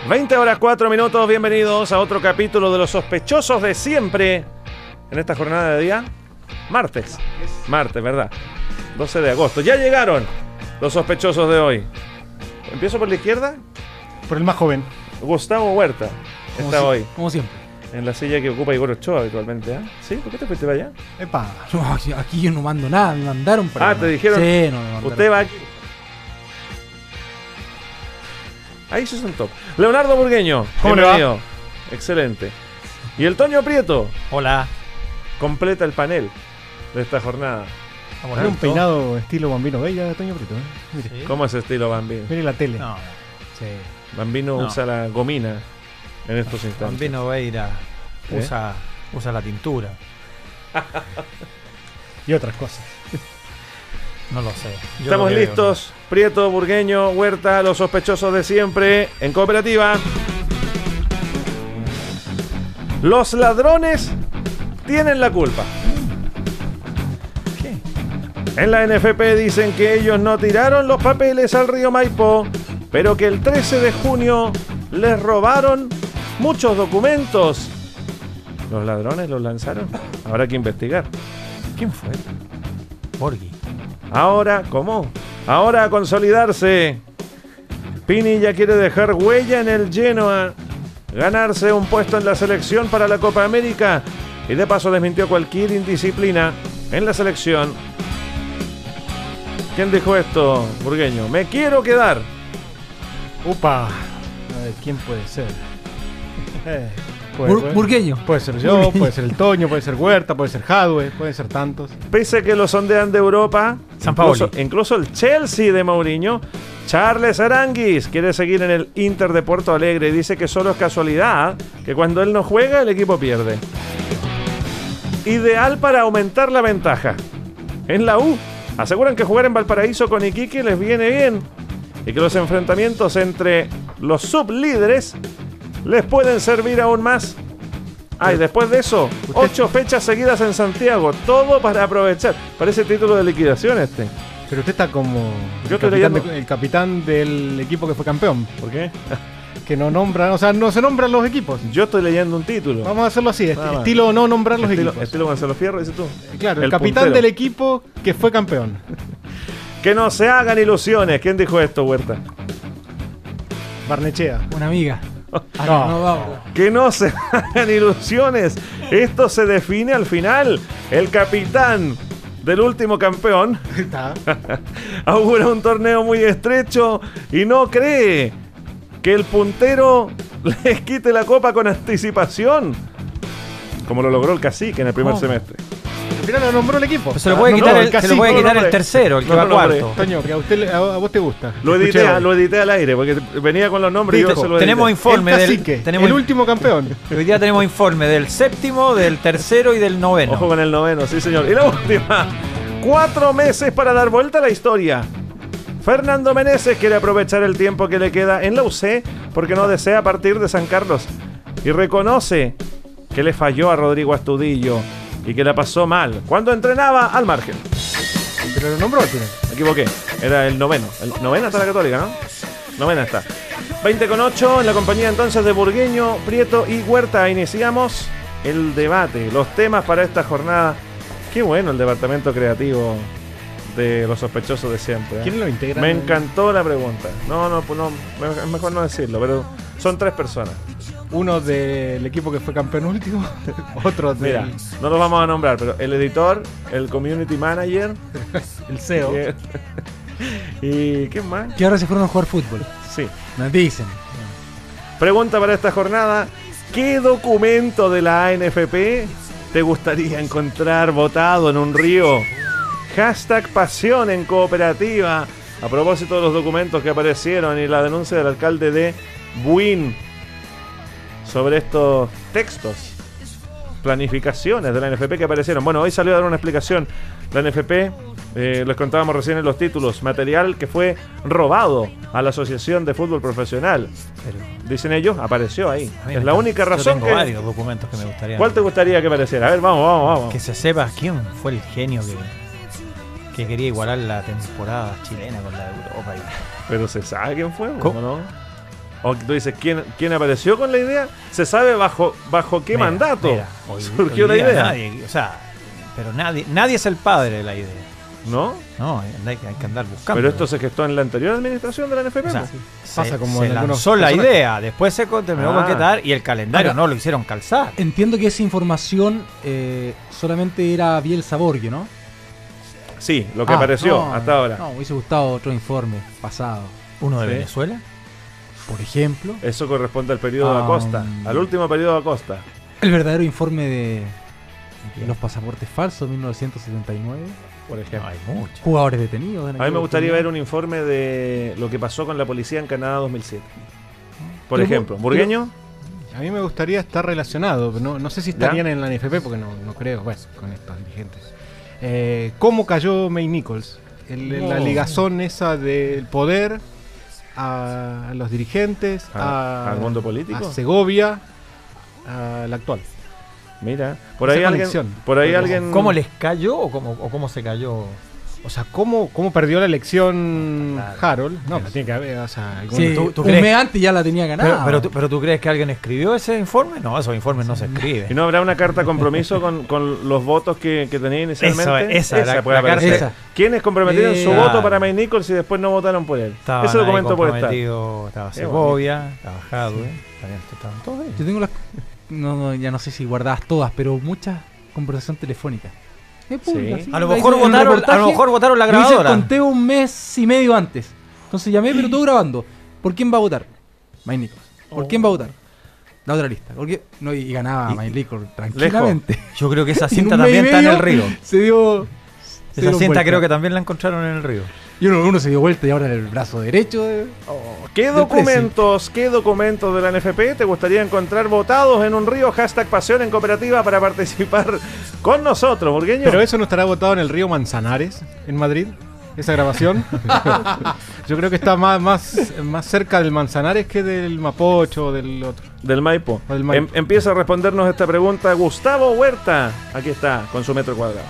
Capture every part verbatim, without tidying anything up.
veinte horas cuatro minutos, bienvenidos a otro capítulo de Los Sospechosos de Siempre. En esta jornada de día, martes. Martes, ¿verdad? doce de agosto. Ya llegaron los sospechosos de hoy. ¿Empiezo por la izquierda? Por el más joven. Gustavo Huerta Como está si- hoy Como siempre. en la silla que ocupa Igor Ochoa habitualmente. ¿eh? ¿Sí? ¿Por qué te fuiste para allá? Epa. No, aquí- aquí yo no mando nada, me mandaron para Ah, allá. te dijeron. Sí, no me mandaron. Usted va aquí. Ahí se sentó. Leonardo Burgueño. ¿Cómo le va? Bienvenido. Excelente. Y el Toño Prieto Hola. completa el panel de esta jornada. Tiene un peinado estilo Bambino Bella de Toño Prieto, ¿eh? Mire, Sí. ¿Cómo es ese estilo Bambino? mire la tele. No, sí. Bambino No. usa la gomina en estos instantes. Bambino Veira ¿Eh? usa, usa la tintura. Y otras cosas. No lo sé. Yo Estamos lo veo, listos. Prieto, Burgueño, Huerta, los sospechosos de siempre en cooperativa. Los ladrones tienen la culpa. ¿Qué? En la N F P dicen que ellos no tiraron los papeles al río Maipo, pero que el trece de junio les robaron muchos documentos. ¿Los ladrones los lanzaron? Habrá que investigar. ¿Quién fue? Borghi. Ahora, ¿cómo? Ahora a consolidarse. Pini ya quiere dejar huella en el Genoa, ganarse un puesto en la selección para la Copa América y de paso desmintió cualquier indisciplina en la selección. ¿Quién dijo esto, Burgueño? Me quiero quedar. Upa. A ver, ¿quién puede ser? Eh, puede, Bur- puede- Burgueño. puede ser yo, puede ser el Toño, puede ser Huerta, puede ser Jadwe, pueden ser tantos. Pese a que lo sondean de Europa, Sampaoli. incluso, incluso el Chelsea de Mourinho, Charles Aranguis quiere seguir en el Inter de Porto Alegre y dice que solo es casualidad que cuando él no juega el equipo pierde. Ideal para aumentar la ventaja. En la U, aseguran que jugar en Valparaíso con Iquique les viene bien y que los enfrentamientos entre los sublíderes les pueden servir aún más. Ah, y después de eso, ocho fechas seguidas en Santiago, todo para aprovechar. Parece título de liquidación este. Pero usted está como Yo el estoy capitán, leyendo- de- el capitán del equipo que fue campeón. ¿Por qué? Que no nombran, o sea, no se nombran los equipos. Yo estoy leyendo un título. Vamos a hacerlo así, est- Nada más. estilo no nombrar los estilo, equipos. estilo Gonzalo Fierro, dices tú. Claro, el, el capitán puntero. del equipo que fue campeón. Que no se hagan ilusiones. ¿Quién dijo esto, Huerta? Barnechea. Una amiga. Ah, No. no, no, vamos. Que no se hagan ilusiones. Esto se define al final. El capitán del último campeón Está. augura un torneo muy estrecho y no cree que el puntero les quite la copa con anticipación, como lo logró el Cacique en el primer ¿Cómo? semestre. Al final lo nombró el equipo. Pero se lo Ah, puede no, quitar, no, el, el se lo cacique, puede no lo quitar el nombré. tercero, el que No va lo nombré. cuarto. Toño, que a, usted, le- a, a vos te gusta. Lo Escuché edité, hoy. lo edité al aire porque venía con los nombres y yo Dijo, se lo edité. Tenemos informe el del. cacique, Tenemos el in- último campeón. Hoy día tenemos informe del séptimo, del tercero y del noveno. Ojo con el noveno, sí señor. Y la última. Cuatro meses para dar vuelta a la historia. Fernando Meneses quiere aprovechar el tiempo que le queda en la U C porque no desea partir de San Carlos. Y reconoce que le falló a Rodrigo Astudillo y que la pasó mal cuando entrenaba al margen. Pero lo nombró al final. Me equivoqué. Era el noveno. El novena está la Católica, ¿no? Novena está. veinte con ocho en la compañía entonces de Burgueño, Prieto y Huerta. Iniciamos el debate, los temas para esta jornada. Qué bueno el departamento creativo de los sospechosos de siempre. ¿eh? ¿Quién lo integra? Me encantó la pregunta. No, no, pues no, me- es mejor no decirlo, pero son tres personas. Uno del equipo que fue campeón último. Otro del Mira, no los vamos a nombrar, pero el editor, el community manager el C E O. y, y ¿qué más? Que ahora se fueron a jugar fútbol. Sí. Nos dicen. Pregunta para esta jornada: ¿qué documento de la A N F P te gustaría encontrar botado en un río? Hashtag pasión en cooperativa. A propósito de los documentos que aparecieron y la denuncia del alcalde de Buin sobre estos textos, planificaciones de la N F P que aparecieron. Bueno, hoy salió a dar una explicación la N F P. Eh, les contábamos recién en los títulos, material que fue robado a la Asociación de Fútbol Profesional. Pero Dicen ellos, apareció ahí. a mí Es me la encanta. única Yo razón tengo que... varios documentos que me gustaría. ¿Cuál te gustaría que apareciera? A ver, vamos, vamos, vamos. Que se sepa quién fue el genio que, que quería igualar la temporada chilena con la de Europa. y- Pero se sabe quién fue, ¿o ¿Cómo? no? O tú dices, ¿quién, quién apareció con la idea? ¿Se sabe bajo bajo qué Mira, mandato mira, hoy- surgió hoy la día idea? Nadie, o sea, pero nadie, nadie es el padre de la idea. ¿No? No, hay, hay que andar buscando. Pero esto se gestó en la anterior administración de la N F P. O sea, pues. se, Pasa como se en algunos lanzó la personajes. idea, después se con- terminó Ah. con concretar y el calendario Ahora, no lo hicieron calzar. Entiendo que esa información eh, solamente era Bielsa Borghi, ¿no? Sí, lo que Ah, apareció no, hasta ahora. No, me hubiese gustado otro informe pasado. Uno de Sí. Venezuela. Por ejemplo, Eso corresponde al periodo de Ah, Acosta, um, al último periodo de Acosta. el verdadero informe de los pasaportes falsos mil novecientos setenta y nueve. Por ejemplo. Hay mucho. Jugadores detenidos. en A mí me aquella gustaría ver oportunidad. un informe de lo que pasó con la policía en Canadá dos mil siete. Por Pero- ejemplo, pero- ¿Burgueño? A mí me gustaría estar relacionado, pero no, no sé si estarían ¿Ya? en la N F P porque no, no creo, bueno, con estos dirigentes. Eh, ¿Cómo cayó May Nichols? El- La No. ligazón esa del poder a los dirigentes, A- a, al mundo político. a Segovia, al actual. Mira, por Esa ahí alguien, conexión. por ahí Pero- alguien ¿Cómo les cayó o cómo, o cómo se cayó? O sea, ¿cómo, cómo perdió la elección Claro. Harold? No, pero tiene que haber, o sea, algún- Sí, ¿Tú- tú un crees? mes antes ya la tenía ganada. Pero, pero, tú, pero tú crees que alguien escribió ese informe? No, esos informes no se ¿Y escriben. no habrá una carta compromiso con, con los votos que, que tenía inicialmente? Eso, esa, la- puede la aparecer. carta. ¿Quiénes comprometieron su Eh, voto claro. para May Nichols y después no votaron por él? Estaban Ese ahí documento puede estar. comprometidos, Estaba Qué Segovia, estaba Jadwe, estaban estaban todos ellos. Yo tengo las. No, no, ya no sé si guardadas todas, pero muchas conversaciones telefónicas. Me pulga, Sí. así, A lo ahí mejor en el votaron, a reportaje, lo mejor votaron la yo hice el grabadora. conteo un mes y medio antes. Entonces llamé, pero todo grabando. ¿Por quién va a votar? May Nichols. ¿Por quién va a votar? La otra lista. ¿Por qué? No, y ganaba Y- May Nichols tranquilamente. Yo creo que esa Y en cinta un mes y también está en el medio río. Se dio. se Esa dieron cinta vuelta. creo que también la encontraron en el río. Y uno, uno se dio vuelta y ahora en el brazo derecho. de- ¿Qué Del documentos, qué documentos de la N F P te gustaría encontrar votados en un río? Hashtag Pasión en Cooperativa para participar con nosotros, Burgueño. Pero eso no estará votado en el río Manzanares, en Madrid, esa grabación. Yo creo que está más, más, más cerca del Manzanares que del Mapocho o del otro. Del Maipo. O del Maipo. Em- empieza a respondernos esta pregunta Gustavo Huerta. Aquí está, con su metro cuadrado.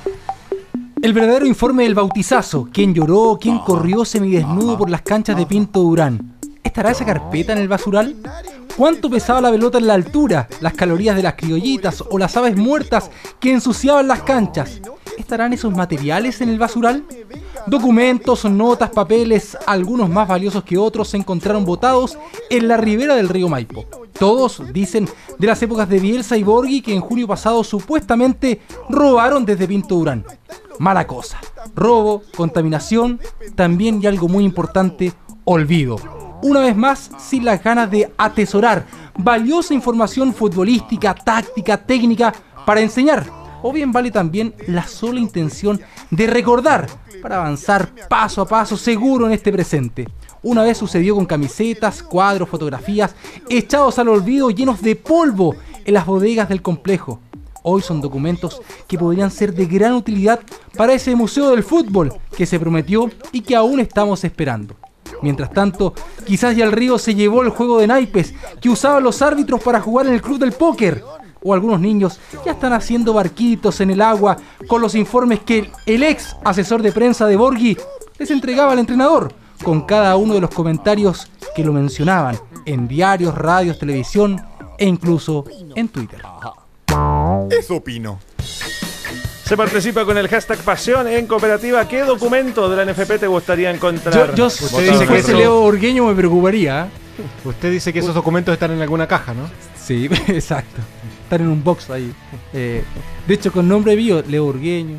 El verdadero informe del bautizazo. ¿Quién lloró? ¿Quién corrió semidesnudo por las canchas de Pinto Durán? ¿Estará esa carpeta en el basural? ¿Cuánto pesaba la pelota en la altura? ¿Las calorías de las criollitas o las aves muertas que ensuciaban las canchas? ¿Estarán esos materiales en el basural? Documentos, notas, papeles, algunos más valiosos que otros, se encontraron botados en la ribera del río Maipo. Todos, dicen, de las épocas de Bielsa y Borghi, que en junio pasado supuestamente robaron desde Pinto Durán. Mala cosa. Robo, contaminación, también y algo muy importante, olvido. Una vez más, sin las ganas de atesorar valiosa información futbolística, táctica, técnica para enseñar. O bien vale también la sola intención de recordar para avanzar paso a paso seguro en este presente. Una vez sucedió con camisetas, cuadros, fotografías echados al olvido, llenos de polvo en las bodegas del complejo. Hoy son documentos que podrían ser de gran utilidad para ese museo del fútbol que se prometió y que aún estamos esperando. Mientras tanto, quizás ya el río se llevó el juego de naipes que usaban los árbitros para jugar en el club del póker. O algunos niños ya están haciendo barquitos en el agua con los informes que el ex asesor de prensa de Borghi les entregaba al entrenador, con cada uno de los comentarios que lo mencionaban en diarios, radios, televisión e incluso en Twitter. Eso opino. Se participa con el hashtag Pasión en Cooperativa. ¿Qué documento de la N F P te gustaría encontrar? Yo, yo Usted si dice que fuese eso- Leo Orgueño me preocuparía. ¿eh? Usted dice que esos documentos están en alguna caja, ¿no? Sí, exacto. Están en un box ahí. Eh, de hecho, con nombre mío, Leo Orgueño.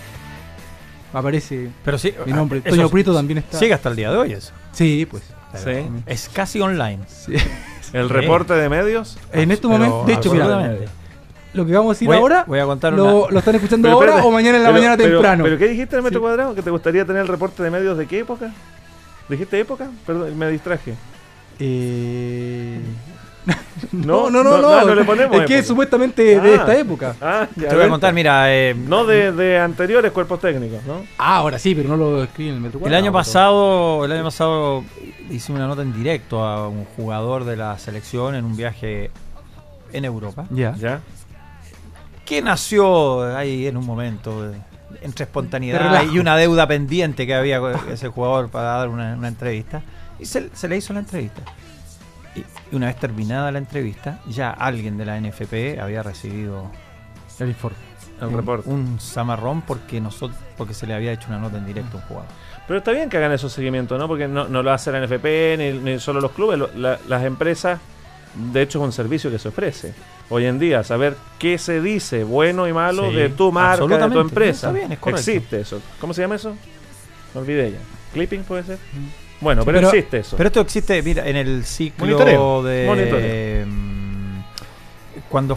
Aparece Pero sí, mi nombre. eso Toño Prieto también está. sigue hasta el día de hoy eso. Sí, pues. Sí. Es casi online. Sí. El Sí. reporte de medios. En este Pero momento, de hecho, mira, absolutamente. lo que vamos a decir Voy- ahora, voy a contar lo, una- lo están escuchando Pero ahora espérate, o mañana en la pero- mañana pero- temprano. ¿Pero qué dijiste en el metro Sí. cuadrado? ¿Que te gustaría tener el reporte de medios de qué época? ¿Dijiste época? Perdón, me distraje. Eh... No, no, no, no, no, no. no, no le ponemos es que época. es supuestamente de Ah. esta época. Ah, ya Te voy a ven. contar, mira, eh, No de, de anteriores cuerpos técnicos, ¿no? Ah, ahora sí, pero no lo escriben en el metro el cuadrado. año pasado, el año pasado hice una nota en directo a un jugador de la selección en un viaje en Europa, Ya. Ya. que nació ahí en un momento de- entre De espontaneidad relajo. y una deuda pendiente que había con ese jugador para dar una, una entrevista, y se, se le hizo la entrevista. Y una vez terminada la entrevista, ya alguien de la N F P había recibido El informe. El un, reporte. un zamarrón porque nosotros porque se le había hecho una nota en directo a un jugador. Pero está bien que hagan esos seguimientos, ¿no? Porque no, no lo hace la N F P ni, ni solo los clubes, lo- la- las empresas. De hecho, es un servicio que se ofrece hoy en día, saber qué se dice, bueno y malo, Sí, de tu marca, de tu absolutamente. empresa. Está bien, es correcto. Existe eso. ¿Cómo se llama eso? Me olvidé ya. ¿Clipping puede ser? Bueno, Sí, pero, pero- existe eso. Pero esto existe, mira, en el ciclo Monitoreo. de Monitoreo. mm, cuando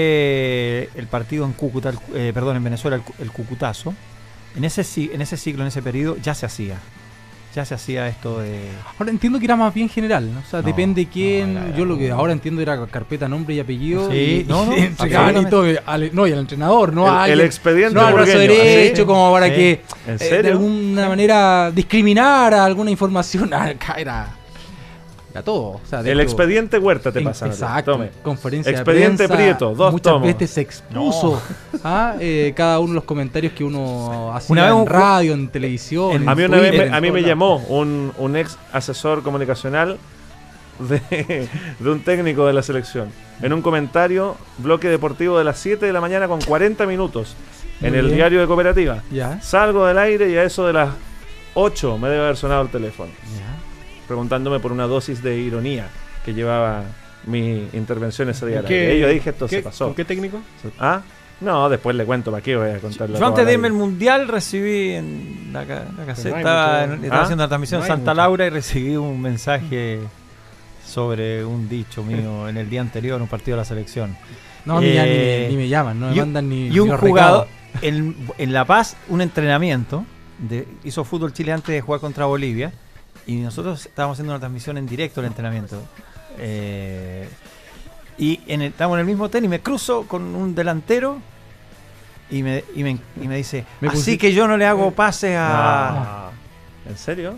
fue el partido en Cúcuta, el- eh, perdón, en Venezuela, el, cu- el Cucutazo, en ese ci- en ese ciclo, en ese periodo, ya se hacía. Ya se hacía esto de. Ahora entiendo que era más bien general, ¿no? O sea, No, depende quién. no, era- yo lo que ahora entiendo era carpeta, nombre y apellido. Sí, y, no, no, y entregaban y absolutamente. todo. al- no, y al entrenador, no El- a el alguien- expediente no al brazo burgueño, derecho, ¿sí? como para Sí. que ¿En eh, serio? de alguna manera discriminar a alguna información. Ah, acá era. Era todo. O sea, de El hecho, expediente Huerta te en- pasa. Exacto. Tome. Conferencia Expediente de prensa, Prieto, dos muchas tomos. veces se expuso a eh, cada uno de los comentarios que uno hacía Una vez en un ju- radio, en televisión. en- en A mí una vez Twitter, me, en a mí todos me lados. llamó un, un ex asesor comunicacional de, de un técnico de la selección. En un comentario, bloque deportivo de las siete de la mañana con cuarenta minutos en Muy el bien. diario de Cooperativa. Ya, Salgo del aire y a eso de las ocho me debe haber sonado el teléfono, ya. preguntándome por una dosis de ironía que llevaba mi intervención ese día. al ¿Qué- aire. Y yo dije, esto qué- se pasó. ¿Con qué técnico? ¿Ah? No, después le cuento para qué voy a contarle. Yo antes de irme al mundial recibí en la, ca- la caseta, no hay estaba, mucho. en- estaba ¿Ah? haciendo la transmisión No en hay Santa mucho. Laura y recibí un mensaje sobre un dicho mío en el día anterior en un partido de la selección. No, a mí ya Eh, ni, ni me llaman, no me y un- mandan ni Y un ni los jugador recados. en, en La Paz, un entrenamiento, de, hizo fútbol Chile antes de jugar contra Bolivia y nosotros estábamos haciendo una transmisión en directo del entrenamiento. Eh, y en el, estábamos en el mismo tenis, me cruzo con un delantero y me, y me, y me dice, Me así pusiste- que yo no le hago pases a... No. ¿En serio?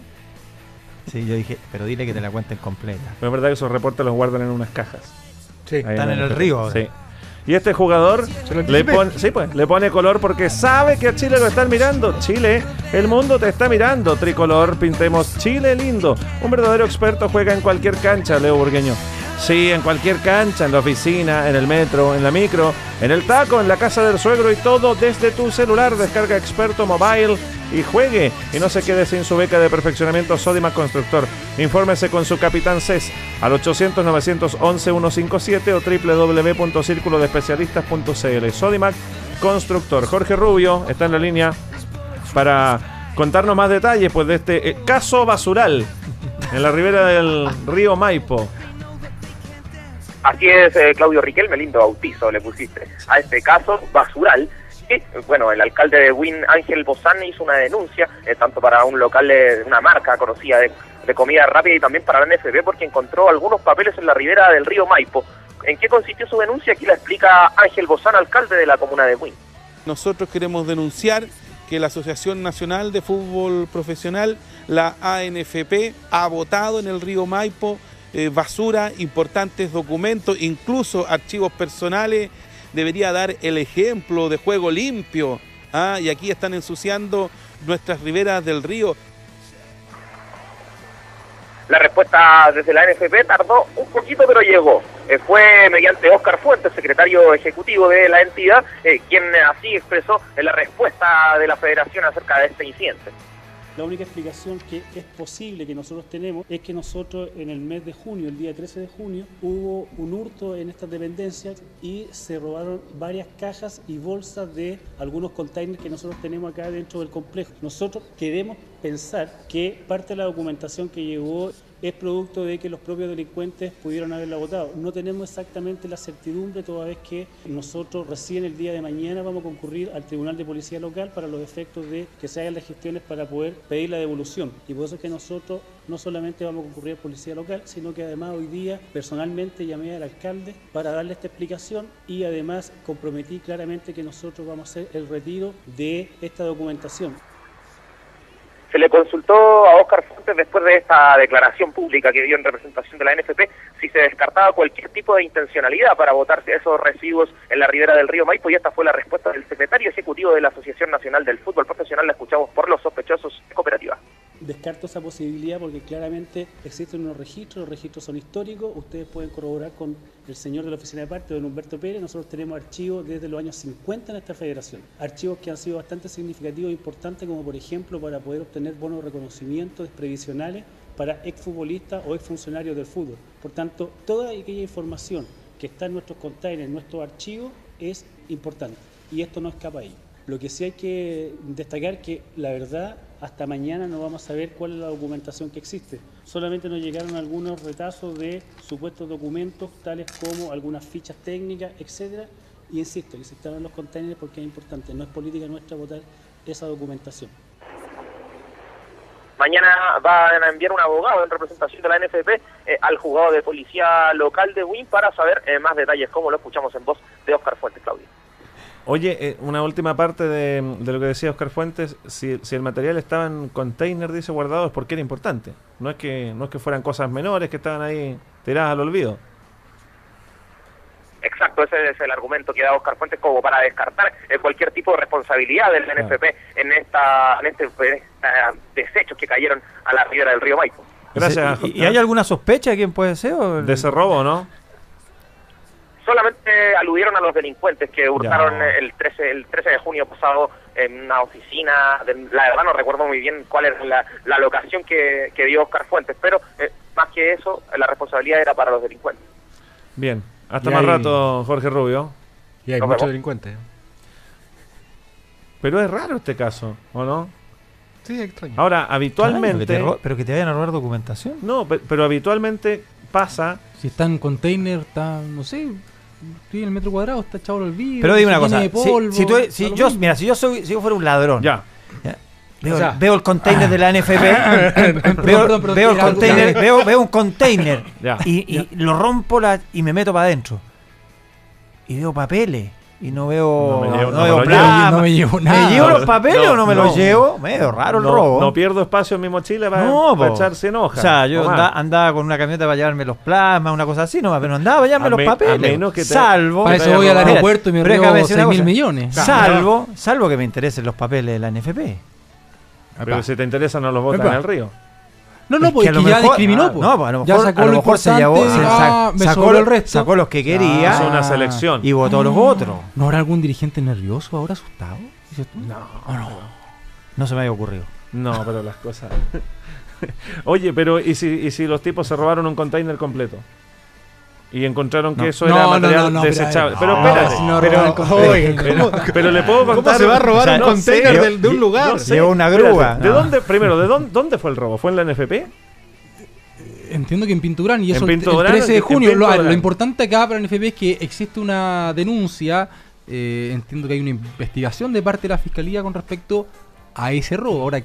Sí, yo dije, pero dile que te la cuenten completa. Pero es verdad que esos reportes los guardan en unas cajas. Sí. Ahí Están en el N F P. río ahora. Sí. Y este jugador Se lo le anticipé. pone, sí, pues, le pone color porque sabe que a Chile lo están mirando. Chile, el mundo te está mirando. Tricolor, pintemos Chile lindo. Un verdadero experto juega en cualquier cancha, Leo Burgueño. Sí, en cualquier cancha, en la oficina, en el metro, en la micro, en el taco, en la casa del suegro y todo desde tu celular. Descarga Experto Mobile y juegue. Y no se quede sin su beca de perfeccionamiento Sodimac Constructor. Infórmese con su capitán C E S al ochocientos, novecientos once, ciento cincuenta y siete o doble u doble u doble u punto círculo de especialistas punto c l. Sodimac Constructor. Jorge Rubio está en la línea para contarnos más detalles pues de este eh, caso basural en la ribera del río Maipo. Así es, eh, Claudio Riquelme, lindo bautizo le pusiste a este caso basural. Que, bueno, el alcalde de Wynn, Ángel Bozán, hizo una denuncia, eh, tanto para un local, de una marca conocida de, de comida rápida y también para la N F P, porque encontró algunos papeles en la ribera del río Maipo. ¿En qué consistió su denuncia? Aquí la explica Ángel Bozán, alcalde de la comuna de Wynn. Nosotros queremos denunciar que la Asociación Nacional de Fútbol Profesional, la A N F P, ha botado en el río Maipo eh, basura, importantes documentos, incluso archivos personales. Debería dar el ejemplo de juego limpio, ¿ah? Y aquí están ensuciando nuestras riberas del río. La respuesta desde la N F P tardó un poquito, pero llegó. Eh, fue mediante Óscar Fuentes, secretario ejecutivo de la entidad, eh, quien así expresó eh, la respuesta de la federación acerca de este incidente. La única explicación que es posible que nosotros tenemos es que nosotros en el mes de junio, el día trece de junio, hubo un hurto en estas dependencias y se robaron varias cajas y bolsas de algunos containers que nosotros tenemos acá dentro del complejo. Nosotros queremos pensar que parte de la documentación que llegó es producto de que los propios delincuentes pudieron haberla botado. No tenemos exactamente la certidumbre, toda vez que nosotros recién el día de mañana vamos a concurrir al Tribunal de Policía Local para los efectos de que se hagan las gestiones para poder pedir la devolución. Y por eso es que nosotros no solamente vamos a concurrir a Policía Local, sino que además hoy día personalmente llamé al alcalde para darle esta explicación y además comprometí claramente que nosotros vamos a hacer el retiro de esta documentación. Se le consultó a Óscar Fuentes después de esta declaración pública que dio en representación de la N F P si se descartaba cualquier tipo de intencionalidad para botar esos residuos en la ribera del río Maipo, y esta fue la respuesta del secretario ejecutivo de la Asociación Nacional del Fútbol Profesional. La escuchamos por los sospechosos de Cooperativa. descarto esa posibilidad porque claramente existen unos registros, los registros son históricos, ustedes pueden corroborar con el señor de la oficina de parte, don Humberto Pérez, nosotros tenemos archivos desde los años cincuenta en esta federación, archivos que han sido bastante significativos e importantes, como por ejemplo para poder obtener bonos de reconocimiento previsionales para exfutbolistas o exfuncionarios del fútbol. Por tanto, toda aquella información que está en nuestros containers, en nuestros archivos, es importante y esto no escapa a ello. Lo que sí hay que destacar que la verdad hasta mañana no vamos a saber cuál es la documentación que existe. Solamente nos llegaron algunos retazos de supuestos documentos tales como algunas fichas técnicas, etcétera. Y insisto, que se instalan en los containers porque es importante, no es política nuestra votar esa documentación. Mañana van a enviar un abogado en representación de la N F P eh, al juzgado de policía local de Win para saber eh, más detalles, como lo escuchamos en voz de Óscar Fuentes, Claudio. Oye, eh, una última parte de, de lo que decía Óscar Fuentes, si, si el material estaba en container, dice, guardado, es porque era importante. No es que no es que fueran cosas menores que estaban ahí tiradas al olvido. Exacto, ese es el argumento que da Óscar Fuentes como para descartar eh, cualquier tipo de responsabilidad del N F P en esta en este en esta desechos que cayeron a la ribera del río Maipo. Gracias. ¿Y, y hay alguna sospecha de quién puede ser? O el... De ese robo, ¿no? Solamente aludieron a los delincuentes que hurtaron Ya. el trece el trece de junio pasado en una oficina. De, la verdad no recuerdo muy bien cuál era la, la locación que, que dio Óscar Fuentes, pero eh, más que eso, la responsabilidad era para los delincuentes. Bien. Hasta Y más hay- rato, Jorge Rubio. Y hay Nos muchos vemos. delincuentes. Pero es raro este caso, ¿o no? Sí, es extraño. Ahora, Claro, habitualmente... que te ro- pero que te vayan a robar documentación. No, pe- pero habitualmente pasa... Si está en container, está, no sé, estoy en el metro cuadrado, está echado al olvido. Pero dime una se cosa, llena de si- polvo, si, tú, da si lo yo, mismo. mira, si yo soy, si yo fuera un ladrón, Ya. ya, veo, O sea, veo el container de la N F P, veo, perdón, perdón, veo el era algo- container, veo, veo un container Ya. y, y lo rompo la, y me meto para adentro y veo papeles y no veo, No me llevo- no no me veo lo plasma. llevo, no me llevo nada. ¿Me llevo los papeles No, o no me no. los llevo? Medio raro el no, robo. no pierdo espacio en mi mochila para, No, para po. echar cien hojas. O sea, yo o más. anda- andaba con una camioneta para llevarme los plasmas, una cosa así, no, pero no andaba para llevarme A los me- a papeles. menos que te- salvo, Para te eso haya voy al robado. aeropuerto y me Pero déjame robo decir una seis mil cosa. millones. salvo, salvo que me interesen los papeles de la N F P. Pero si te interesa no los botan Epa. en el río. No, no, Es porque que a lo ya mejor- discriminó. ah, po. no, pues a lo ya mejor- sacó a lo lo mejor se importante, llevó- se ah, sac- me sacó sobró lo- el resto. sacó los que quería. Hizo una selección. Y votó los otros. ¿No habrá algún dirigente nervioso ahora asustado? Dices tú. No, No se me había ocurrido. no, pero las cosas... Oye, pero ¿y si, ¿y si los tipos se robaron un container completo? Y encontraron que No. eso No, era no, material no, no, pero- desechable. Pero, no, espérate, si no pero, robaron container. oiga, pero, pero le puedo contar... ¿Cómo se va a robar O sea, un no container sé, del- de un yo- lugar? no sé, Llevó una espérate, grúa. ¿De No. dónde, primero, ¿de dónde, dónde fue el robo? ¿Fue en la N F P? Entiendo que en Pinturán, y En eso el- Pinto el Durán, trece de en junio. Pinto Lo, Durán. lo importante acá para la N F P es que existe una denuncia. eh, entiendo que hay una investigación de parte de la fiscalía con respecto a ese robo. Ahora,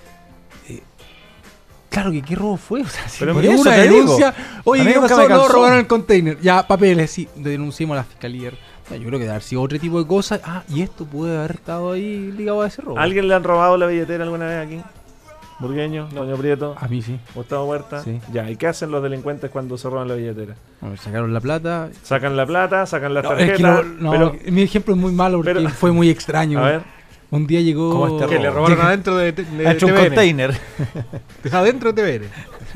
eh, claro que qué robo fue. O sea, si Pero por por eso una te digo. denuncia. Oye, A mí ¿qué nunca pasó? me No, calzó. robaron el container. Ya, papeles, sí, denunciemos a la fiscalía. O sea, yo creo que debe haber sido otro tipo de cosas. Ah, y esto puede haber estado ahí ligado a ese robo. ¿A alguien le han robado la billetera alguna vez aquí? Burgueño, Doña Prieto, A mí sí. Gustavo Huerta. Sí. Ya, ¿y qué hacen los delincuentes cuando se roban la billetera? A ver, sacaron la plata. Sacan la plata, sacan las No, es que tarjetas. no, no, pero, mi ejemplo es muy malo porque pero- fue muy extraño. a ver, Un día llegó. ¿Cómo este Que robo? le robaron Llega- adentro de, de, de Ha hecho un T V N. container. Adentro de T V N.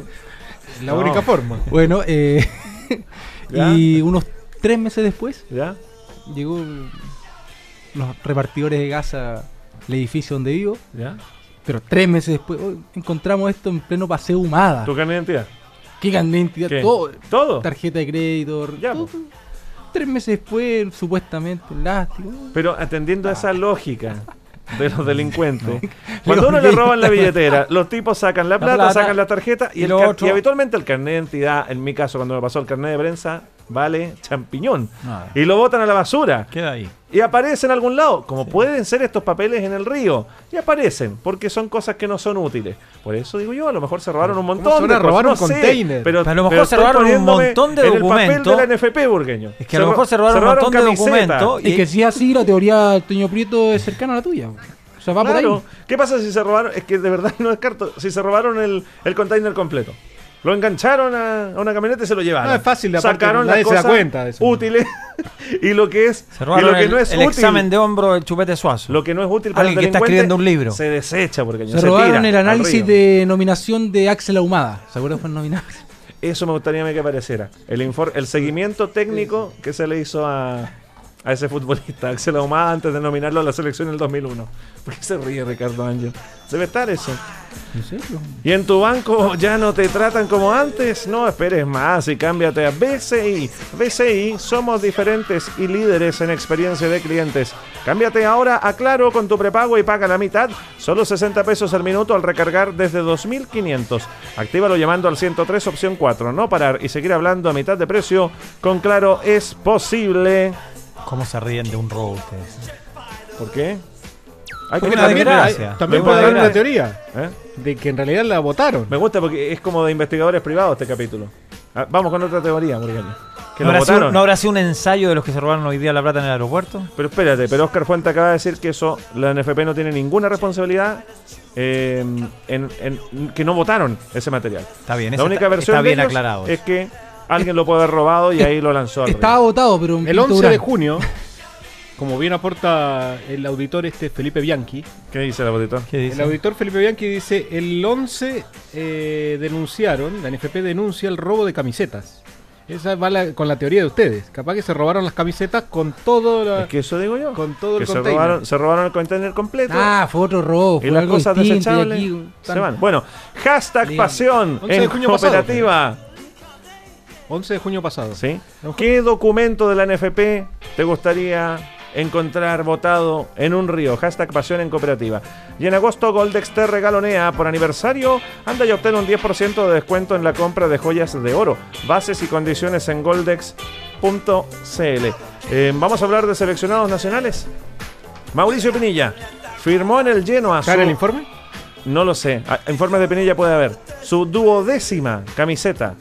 La No. única forma. Bueno, eh, ¿Ya? y unos tres meses después ¿ya? llegó el- los repartidores de gas al edificio donde vivo. ¿Ya? Pero tres meses después oh, encontramos esto en pleno paseo Humada. ¿Tu carnet de identidad? ¿Qué carnet de identidad? ¿Qué? Todo. ¿Todo? Tarjeta de crédito. Ya, todo, po. todo. Tres meses después, supuestamente, elástico. Pero atendiendo a esa lógica de los delincuentes, Le cuando uno le obligan. roban la billetera, los tipos sacan la La plata, plata, sacan la tarjeta y, y el lo car- otro- y habitualmente el carnet de identidad, en mi caso cuando me pasó el carnet de prensa, vale champiñón. Nada. Y lo botan a la basura. Queda ahí. Y aparece en algún lado, como pueden ser estos papeles en el río. Y aparecen, porque son cosas que no son útiles. Por eso digo yo, a lo mejor se robaron un montón ¿Cómo se van de a robar cosas, un no sé, container? pero, A lo mejor pero se estoy robaron un poniéndome montón de en el papel documentos. de la N F P, burgueño. Es que a lo mejor se robaron un montón de documentos. Es que si es así, la teoría del Toño Prieto es cercana a la tuya. O sea, va por Claro. ahí. ¿Qué pasa si se robaron? Es que de verdad no descarto. Si se robaron el, el container completo. Lo engancharon a, a una camioneta y se lo llevaron. No, es fácil, aparte, sacaron nadie las se da cosas cuenta de eso. útiles y lo que es, Se y robaron lo que el, no es el útil, examen de hombro del Chupete Suazo. lo que no es útil para el Alguien que está delincuente escribiendo un libro. se desecha porque Se robaron el análisis de de nominación de Axel Ahumada. ¿Seguro fue nominado? Eso me gustaría a mí que apareciera. El infor- el seguimiento técnico que se le hizo a, a ese futbolista, Axel Ahumada, antes de nominarlo a la selección en el dos mil uno. ¿Por qué se ríe Ricardo Ángel? Debe estar eso. ¿En serio? ¿Y en tu banco ya no te tratan como antes? No esperes más y cámbiate a B C I. B C I, somos diferentes y líderes en experiencia de clientes. Cámbiate ahora a Claro con tu prepago y paga la mitad. Solo sesenta pesos al minuto al recargar desde dos mil quinientos. Actívalo llamando al ciento tres opción cuatro. No parar y seguir hablando a mitad de precio. Con Claro es posible. ¿Cómo se ríen de un robo ustedes? ¿Por qué? Hay Porque que una también, desgracia. hay- También me puede gusta- haber una teoría ¿Eh? de que en realidad la votaron. Me gusta porque es como de investigadores privados este capítulo. Ah, vamos con otra teoría, Murgueño. Que ¿No lo habrá, sido, votaron. ¿No habrá sido un ensayo de los que se robaron hoy día la plata en el aeropuerto? Pero espérate, pero Oscar Fuente acaba de decir que eso, la N F P no tiene ninguna responsabilidad eh, en, en que no votaron ese material. Está bien, La eso única está, versión está de bien ellos aclarado. es que alguien lo puede haber robado y ahí lo lanzó al Estaba río. votado, pero en El Pinto once Durán. de junio, como bien aporta el auditor este Felipe Bianchi, ¿Qué dice el auditor? ¿Qué dice? el auditor Felipe Bianchi dice, el once eh, denunciaron, la N F P denuncia el robo de camisetas. Esa va la- con la teoría de ustedes. Capaz que se robaron las camisetas con todo, la- Es que eso digo yo. con todo Que el se container. robaron, se robaron el container completo. Ah, fue otro robo. y Fue las algo cosas distinto, y desechables aquí se tan- van. Bueno, hashtag Bien. pasión once de en junio pasado, cooperativa. once de junio pasado. ¿Sí? ¿Qué documento de la N F P te gustaría encontrar votado en un río? Hashtag pasión en cooperativa. Y en agosto Goldex te regalonea por aniversario. Anda y obtén un diez por ciento de descuento en la compra de joyas de oro. Bases y condiciones en goldex punto c l. Eh, vamos a hablar de seleccionados nacionales. Mauricio Pinilla firmó en el Genoa su... ¿Sale el informe? No lo sé. Ah, informes de Pinilla puede haber. Su duodécima camiseta.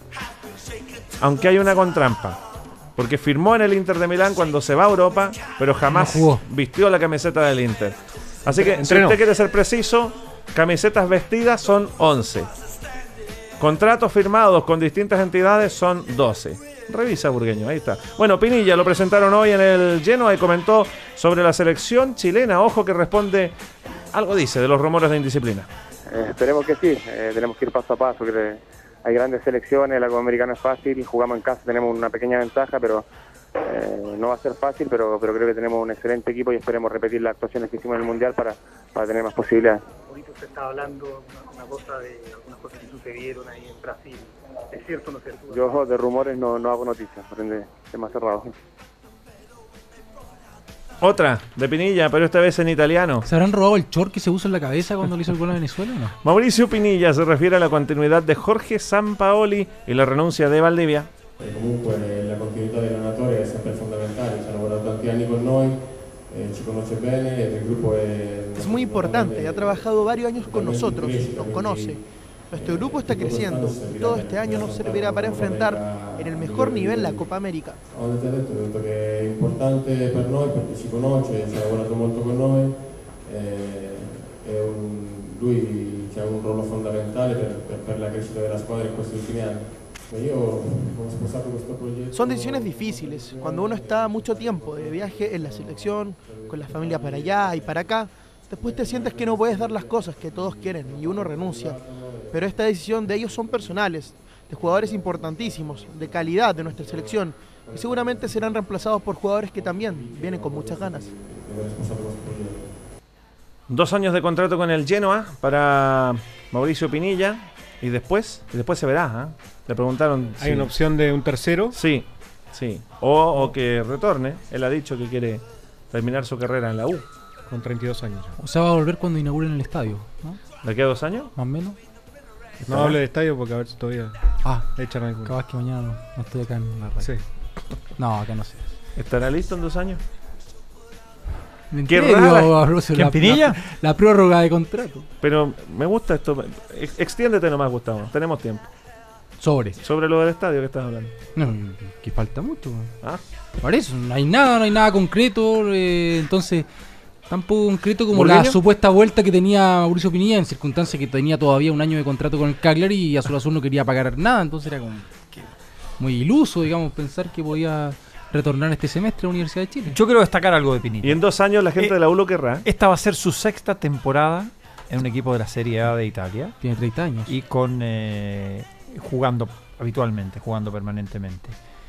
Aunque hay una con trampa. Porque firmó en el Inter de Milán cuando se va a Europa, pero jamás No jugó. vistió la camiseta del Inter. Así que, si Entrenó. usted quiere ser preciso, camisetas vestidas son once. Contratos firmados con distintas entidades son doce. Revisa, Burgueño, ahí está. Bueno, Pinilla lo presentaron hoy en el Genoa y comentó sobre la selección chilena. Ojo que responde, algo dice, de los rumores de indisciplina. Eh, esperemos que sí, eh, tenemos que ir paso a paso, que hay grandes selecciones, la Copa Americana es fácil, jugamos en casa, tenemos una pequeña ventaja, pero eh, no va a ser fácil, pero, pero creo que tenemos un excelente equipo y esperemos repetir las actuaciones que hicimos en el Mundial para, para tener más posibilidades. Ahorita usted estaba hablando una, una cosa de algunas cosas que sucedieron ahí en Brasil. ¿Es cierto o no es cierto? Yo de rumores no, no hago noticias, por ende, tema cerrado. Otra de Pinilla, pero esta vez en italiano. ¿Se habrán robado el short que se puso en la cabeza cuando le hizo el gol a Venezuela o no? Mauricio Pinilla se refiere a la continuidad de Jorge Sampaoli y la renuncia de Valdivia. E comunque la continuità dell'allenatore è sempre fondamentale, ci ha lavorato tanti anni con noi, eh, ci conosce bene, il gruppo è... Es muy importante, ha trabajado varios años con nosotros, nos conoce. Nuestro grupo está creciendo y todo este año nos servirá para enfrentar en el mejor nivel la Copa América. Ho detto, ho detto che è importante per noi perché ci conosce, ci ha lavorato molto con noi, eh, è un, lui ha un ruolo fondamentale per, per, per la crescita della squadra in questi ultimi anni. E io ho sposato questo progetto... Son decisiones difíciles, cuando uno está mucho tiempo de viaje en la selección, con la familia para allá y para acá, después te sientes que no puedes dar las cosas que todos quieren y uno renuncia. Pero esta decisión de ellos son personales, de jugadores importantísimos, de calidad de nuestra selección, y seguramente serán reemplazados por jugadores que también vienen con muchas ganas. Dos años de contrato con el Genoa para Mauricio Pinilla y después, y después se verá. ¿eh? Le preguntaron. ¿Hay si- una opción de un tercero? Sí, sí. O, o que retorne. Él ha dicho que quiere terminar su carrera en la U. Con treinta y dos años. O sea, va a volver cuando inauguren el estadio, ¿no? ¿De aquí a dos años? Más o menos. No hable de estadio porque a ver si todavía Ah, echan alguno. capaz que mañana no, no estoy acá en la radio. Sí. No, acá no sé. ¿Estará listo en dos años? ¿En Qué serio, rara. Ambrosio? ¿Quién, La- Pinilla? La, la prórroga de contrato. Pero me gusta esto. Ex- Extiéndete nomás, Gustavo. Tenemos tiempo. Sobre. Sobre lo del estadio que estás hablando. No, que falta mucho. Ah, Por eso, no hay nada, no hay nada concreto. eh, entonces, Tan poco concreto como ¿Burgueño? la supuesta vuelta que tenía Mauricio Pinilla, en circunstancias que tenía todavía un año de contrato con el Cagliari y Azul Azul no quería pagar nada, entonces era como muy iluso, digamos, pensar que podía retornar este semestre a la Universidad de Chile. Yo quiero destacar algo de Pinilla. Y en dos años la gente Eh, de la U lo querrá. Esta va a ser su sexta temporada en un equipo de la Serie A de Italia. Tiene treinta años. Y con eh, jugando habitualmente, jugando permanentemente.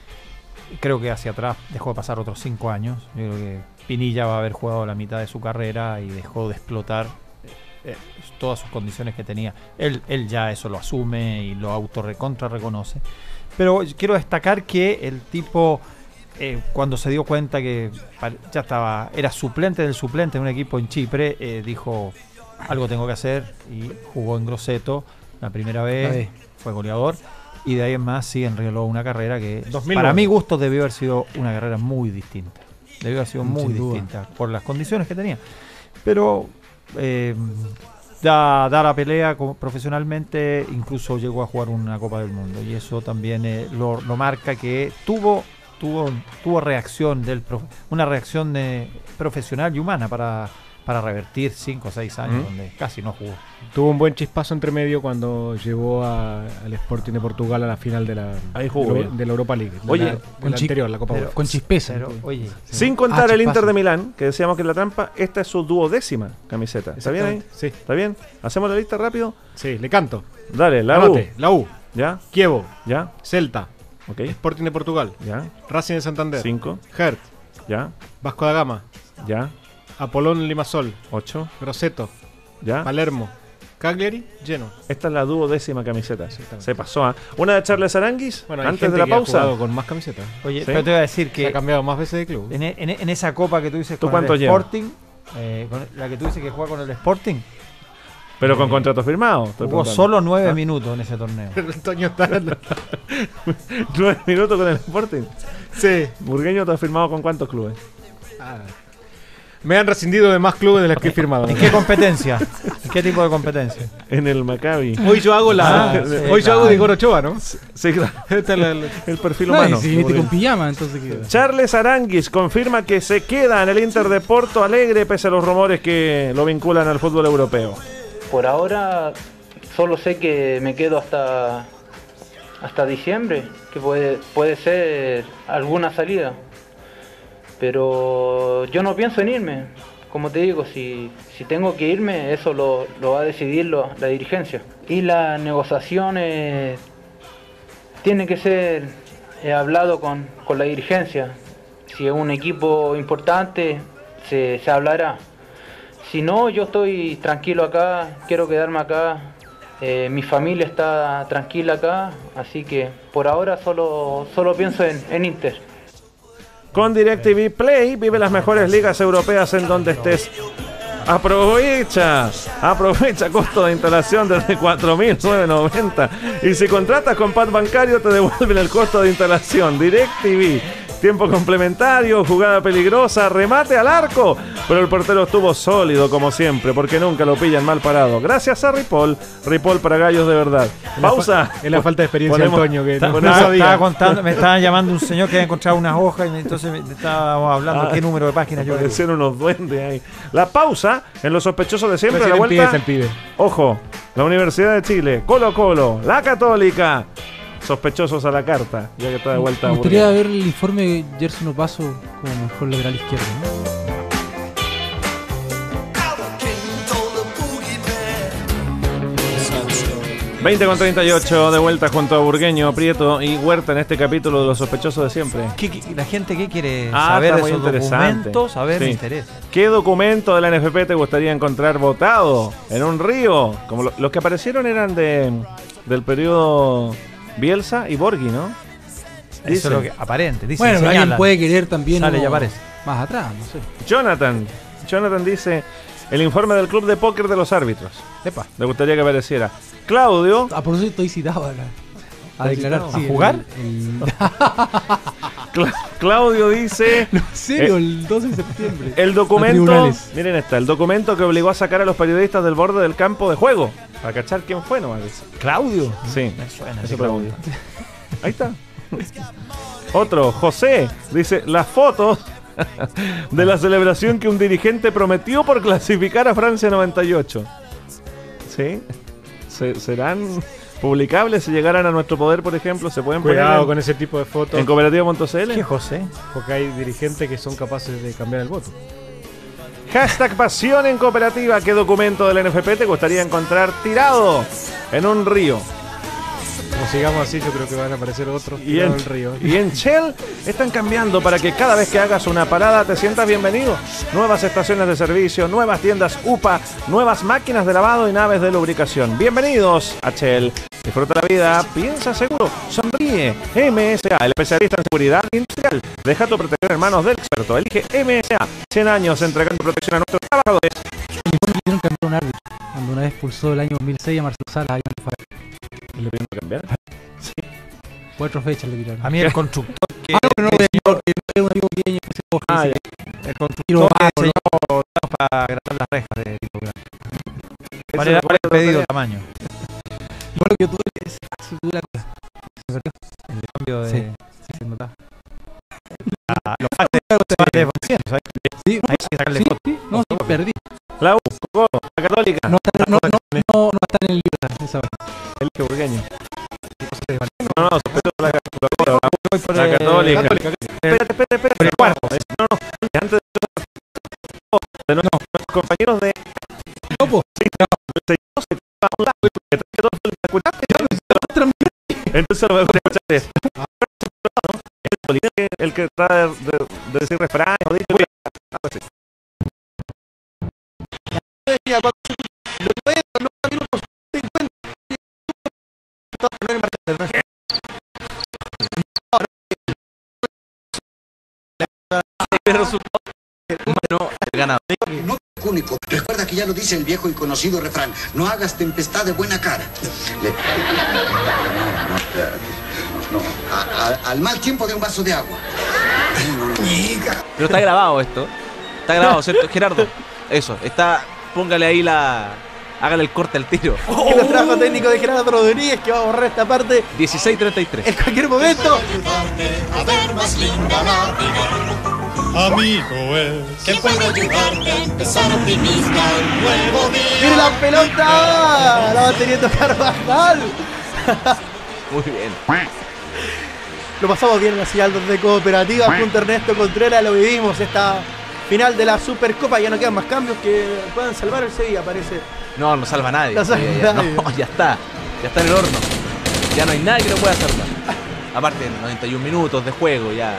Creo que hacia atrás dejó de pasar otros cinco años. Yo creo que Pinilla va a haber jugado la mitad de su carrera y dejó de explotar eh, todas sus condiciones que tenía. Él, él ya eso lo asume y lo autorrecontra reconoce. Pero quiero destacar que el tipo, eh, cuando se dio cuenta que ya estaba, era suplente del suplente en un equipo en Chipre, eh, dijo, algo tengo que hacer, y jugó en Grosseto la primera vez, Ahí. fue goleador, y de ahí en más sí enrioló una carrera que dos mil nueve. para mi gusto debió haber sido una carrera muy distinta. Debió haber sido Sin muy duda. distinta por las condiciones que tenía. Pero eh, da, da la pelea como profesionalmente, incluso llegó a jugar una Copa del Mundo, y eso también eh, lo, lo marca que tuvo tuvo tuvo reacción del prof- una reacción de, profesional y humana para para revertir cinco o seis años ¿Mm? donde casi no jugó. Tuvo un buen chispazo entre medio cuando llevó a- al Sporting de Portugal a la final de la, Ahí jugó de, bien. de la Europa League. De Oye, la, de con la chi- anterior, la Copa pero- Europa. Con chispeza. Pero, oye, Sin contar Ah, el Inter chispazo. de Milán, que decíamos que es la trampa, esta es su duodécima camiseta. ¿Está bien ahí? Sí, ¿Está bien? ¿Hacemos la lista rápido? sí, le canto. Dale, la U. Anote, la U, ¿Ya? Kievo, ¿Ya? Celta, Ok. Sporting de Portugal, ¿Ya? Racing de Santander, Cinco. Hertz, ¿Ya? Vasco da Gama, ¿Ya? Apolón Limassol, Ocho. Grosseto, ¿Ya? Palermo, Cagliari, lleno. Esta es la duodécima camiseta. Exactamente. Se pasó a una de Charles Aranguis Bueno, hay antes gente de la que ha pausa. jugado con más camisetas. oye, ¿Sí? pero te voy a decir Se ha que cambiado más veces de club. en, e- en e- en esa copa que tú dices ¿Tú con cuánto el llevas? Sporting, eh, con la que tú dices que juega con el Sporting, Pero con Eh, contrato firmado. estoy jugó preguntando. solo nueve ¿Ah? minutos en ese torneo. El Toño está... Nueve minutos con el Sporting. sí. Burgueño, ¿te has firmado con cuántos clubes? Ah. Me han rescindido de más clubes de los que he firmado. ¿En qué competencia? ¿En qué tipo de competencia? En el Maccabi. Hoy yo hago la. Ah, sí, hoy yo claro. hago de Igor Ochoa, ¿no? Sí, claro. Esta es la- la- El perfil No, y humano. si viniste con pijama, entonces queda. Charles Aranguis confirma que se queda en el Inter de Porto Alegre pese a los rumores que lo vinculan al fútbol europeo. Por ahora solo sé que me quedo hasta hasta diciembre, que puede puede ser alguna salida. Pero yo no pienso en irme. Como te digo, si, si tengo que irme, eso lo, lo va a decidir lo- la dirigencia. Y las negociaciones tienen que ser eh, hablado con, con la dirigencia. Si es un equipo importante, se, se hablará. Si no, yo estoy tranquilo acá, quiero quedarme acá. Eh, mi familia está tranquila acá, así que por ahora solo, solo pienso en, en Inter. Con DirecTV Play vive las mejores ligas europeas en donde estés. Aprovecha, aprovecha costo de instalación desde cuatro mil novecientos noventa y si contratas con Pad Bancario te devuelven el costo de instalación. DirecTV, tiempo complementario, jugada peligrosa, remate al arco, pero el portero estuvo sólido como siempre porque nunca lo pillan mal parado. Gracias a Ripoll, Ripoll para gallos de verdad. Pausa. Es la falta de experiencia del Ponemos- Toño que Está- no, no estaba, sabía. estaba contando, me estaban llamando un señor que había encontrado unas hojas y me- entonces me- estábamos hablando Ah, qué número de páginas yo Aparecieron unos duendes ahí. La pausa en los sospechosos de siempre. Recién La empieza vuelta. el pibe. Ojo, la Universidad de Chile, Colo Colo, la Católica. Sospechosos a la carta, ya que está de vuelta. Me gustaría Burgueño. ver el informe de Gerson Opaso como mejor lateral izquierdo, ¿no? veinte con treinta y ocho, de vuelta junto a Burgueño, Prieto y Huerta en este capítulo de los sospechosos de siempre. ¿Qué- qué- la gente qué quiere Ah, saber está de muy esos interesante. documentos, a ver, Sí. me interesa. ¿Qué documento de la N F P te gustaría encontrar votado en un río? Como lo- los que aparecieron eran de del periodo Bielsa y Borghi, ¿no? Eso Dicen. es lo que aparente, dice. Bueno, pero alguien señalan. puede querer también Sale y uno aparece. más atrás, no sé. Jonathan. Jonathan dice el informe del club de póker de los árbitros. Epa. Le gustaría que apareciera. Claudio. A propósito, estoy citado a, la- a declarar. citado? sí, ¿A jugar? el- el- Cla- Claudio dice. No, en serio, Eh, el doce de septiembre. El A documento, tribunales. miren esta, el documento que obligó a sacar a los periodistas del borde del campo de juego. Para cachar quién fue, no dice. ¿Claudio? Sí, Me suena esa ese pregunta. Claudio. Ahí está. Otro, José, dice, las fotos de la celebración que un dirigente prometió por clasificar a Francia noventa y ocho. ¿Sí? ¿Se, ¿Serán publicables si llegaran a nuestro poder, por ejemplo? ¿Se pueden poner Cuidado en, con ese tipo de fotos. en cooperativa punto c l? ¿Qué, José? Porque hay dirigentes que son capaces de cambiar el voto. Hashtag pasión en cooperativa. ¿Qué documento del N F P te gustaría encontrar tirado en un río? Como sigamos así, yo creo que van a aparecer otros Y en, tirados en el río. y en Shell están cambiando para que cada vez que hagas una parada te sientas bienvenido. Nuevas estaciones de servicio, nuevas tiendas U P A, nuevas máquinas de lavado y naves de lubricación. Bienvenidos a Shell. Disfruta la vida, piensa seguro, sonríe. M S A, el especialista en seguridad industrial. Deja tu protección en manos del experto. Elige M S A. cien años entregando protección a nuestros trabajadores. Me pidieron cambiar un árbitro cuando una vez expulsó el año dos mil seis a Marcelo Salas. ¿Le pidieron cambiar? Sí. Cuatro fechas le tiraron. A mí el constructor que... Ah, no, no, no, no, es un amigo pequeño que se coge. Ah, dice, ya. El constructor Tiro que bajo, se ¿no? llevó para agrandar las rejas de Tito Grande. Ese ¿Cuál era fue el otro pedido tarea. tamaño? Bueno, que tuve ese caso, tuve la cosa. ¿Se perdió? El cambio de... Sí. Sí, se notaba. Ah, los faltes de vacaciones, ¿sabes? Sí, Hay que sacarle sí, fotos. sí, no, sí, perdí. La U, Colo, la Católica. No está, no, no, no, no está en el libro esa vez. El que burgueño. No, no, sospecho la, la, la, Voy por la el- Católica. Católica. Espérate, espérate, espérate. El cuarto. No, no, antes de, de nuestros compañeros de... No, po. Sí, no, se se va a un lado, porque trae todo el escuchaste. Entonces lo mejor es escuchar esto. El policía, el que trata de, de, de decir refranes o dicho, algo así. Decía, cuando se- lo que vaya a los minutos cincuenta, todo poner en marcha. El resultado humano el ganado. No, único. Recuerda que ya lo dice el viejo y conocido refrán: no hagas tempestad de buena cara. Le- No, no, no. A- a- al mal tiempo de un vaso de agua. Pero está grabado esto. Está grabado, ¿cierto? Gerardo. Eso, está. Póngale ahí la. Hágale el corte al tiro. Que el trabajo técnico de Gerardo Rodríguez, que va a borrar esta parte dieciséis treinta y tres. en cualquier momento. A ver más linda la vida. Amigo es que puede ayudarte a empezar optimista un nuevo día. ¡Mire la pelota! La va teniendo Carvajal. Muy bien. Lo pasamos bien en la señal de cooperativa junto a Ernesto Contreras, lo vivimos esta final de la Supercopa. Ya no quedan más cambios que puedan salvar el Sevilla, parece. No, no salva a nadie. No salva Ya, ya, a nadie. no, ya está. Ya está en el horno. Ya no hay nadie que lo pueda salvar. Aparte, noventa y un minutos de juego ya.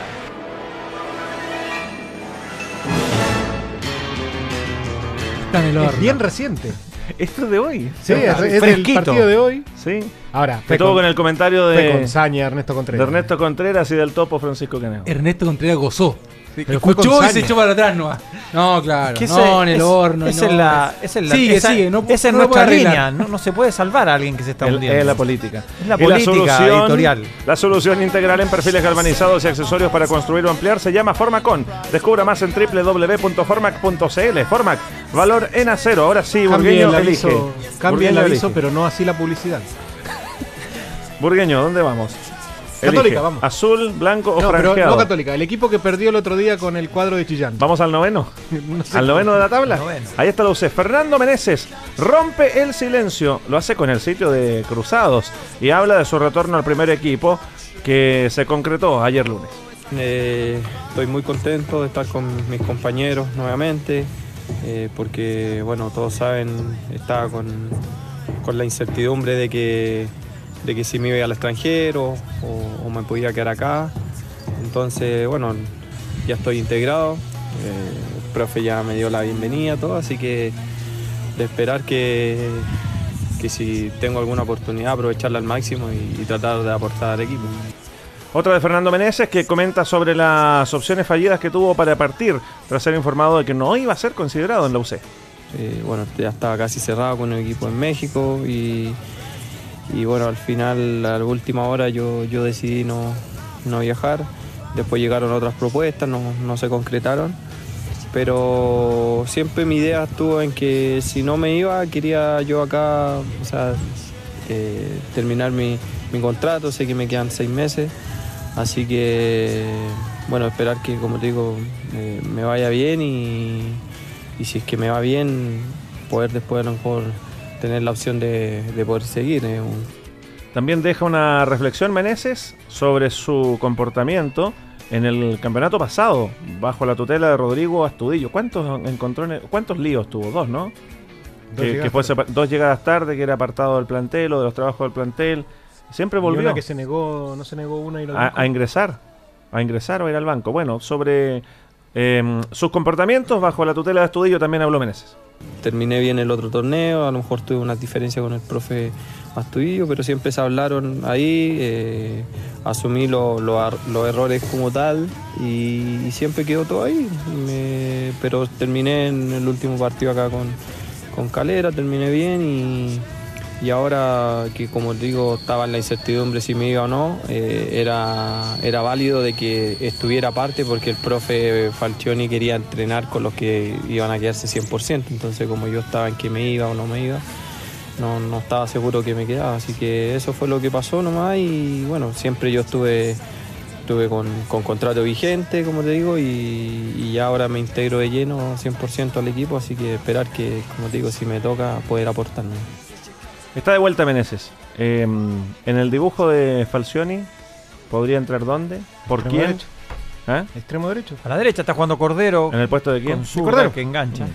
Está en el horno. Es bien reciente. Esto es de hoy. Sí, es, es del Fresquito. partido de hoy. Sí. Ahora, Fue todo con el comentario de, fue con saña Ernesto de Contreras. Ernesto Contreras y del topo Francisco Caneo. Ernesto Contreras gozó. Pero fue con Escuchó y saña. se echó para atrás nomás. No, claro. Que No, ese- en el es- horno. Esa no. es la, esa es la, Sigue, esa, sigue. No, esa es no lo puede nuestra arreglar. línea. No, no se puede salvar a alguien que se está El- hundiendo. es la política. Es la Y política solución, editorial. La solución integral en perfiles galvanizados y accesorios para construir o ampliar se llama Formacon. Descubra más en doble u doble u doble u punto formac punto c l. Formac, valor en acero. Ahora sí, Cambia Burgueño el aviso, elige. cambia el Burgueño aviso, elige. pero no así la publicidad. Burgueño, ¿dónde vamos? Católica, Elige. vamos. ¿Azul, blanco o No, pero franjeado? no Católica. El equipo que perdió el otro día con el cuadro de Chillán. ¿Vamos al noveno? No sé ¿Al cómo. noveno de la tabla? Noveno. Ahí está la U C. Fernando Meneses rompe el silencio. Lo hace con el sitio de Cruzados y habla de su retorno al primer equipo que se concretó ayer lunes. Eh, estoy muy contento de estar con mis compañeros nuevamente, eh, porque bueno, todos saben, estaba con, con la incertidumbre de que, de que si me iba al extranjero o, o me podía quedar acá. Entonces, bueno, ya estoy integrado, eh, el profe ya me dio la bienvenida, todo, así que de esperar que, que si tengo alguna oportunidad aprovecharla al máximo y, y tratar de aportar al equipo. Otra de Fernando Meneses que comenta sobre las opciones fallidas que tuvo para partir tras ser informado de que no iba a ser considerado en la U C. Eh, bueno, ya estaba casi cerrado con el equipo en México y, y bueno, al final, a la última hora yo, yo decidí no, no viajar. Después llegaron otras propuestas, no, no se concretaron, pero siempre mi idea estuvo en que si no me iba, quería yo acá, o sea, eh, terminar mi, mi contrato. Sé que me quedan seis meses, Así que, bueno, esperar que, como te digo, eh, me vaya bien y, y si es que me va bien, poder después a lo mejor tener la opción de, de poder seguir. Eh. También deja una reflexión Meneses sobre su comportamiento en el campeonato pasado, bajo la tutela de Rodrigo Astudillo. ¿Cuántos encontró? En, ¿Cuántos líos tuvo? Dos, ¿no? Dos, que, que fue sepa- dos llegadas tarde, que era apartado del plantel o de los trabajos del plantel. Siempre volvió. Y una que se negó, no se negó una y no a, a ingresar, a ingresar o ir al banco. Bueno, sobre eh, sus comportamientos bajo la tutela de Astudillo también habló Meneses. Terminé bien el otro torneo, a lo mejor tuve una diferencia con el profe Astudillo, pero siempre se hablaron ahí, eh, asumí lo, lo, los errores como tal y, y siempre quedó todo ahí. Me, pero terminé en el último partido acá con, con Calera, terminé bien y, y ahora que, como digo, estaba en la incertidumbre si me iba o no, eh, era, era válido de que estuviera aparte porque el profe Falcioni quería entrenar con los que iban a quedarse cien por ciento, entonces como yo estaba en que me iba o no me iba, no, no estaba seguro que me quedaba, así que eso fue lo que pasó nomás y bueno, siempre yo estuve, estuve con, con contrato vigente, como te digo, y, y ahora me integro de lleno cien por ciento al equipo, así que esperar que, como te digo, si me toca poder aportarme. Está de vuelta Meneses. Eh, en el dibujo de Falcioni, ¿podría entrar dónde? ¿Por Extremo quién? derecho. ¿Ah? Extremo derecho. A la derecha está jugando Cordero. ¿En el puesto de quién? Con zurda, Cordero. que engancha.